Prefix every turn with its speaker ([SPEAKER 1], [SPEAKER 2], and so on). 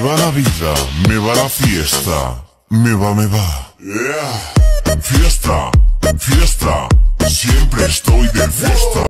[SPEAKER 1] va la vida, me va la fiesta. Me va. Yeah. Fiesta, fiesta, siempre estoy de fiesta.